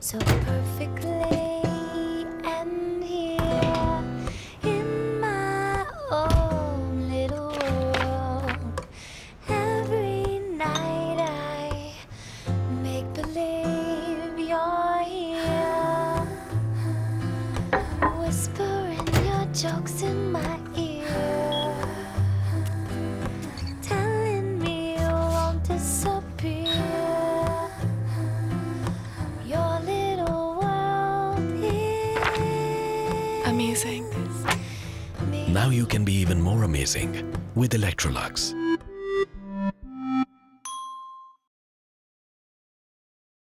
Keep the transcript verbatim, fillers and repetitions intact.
so perfectly, and here in my own little world, every night I make believe you're here, whispering your jokes in my ear, telling me you won't disappear. Your little world is Amazing. Now you can be even more amazing with Electrolux.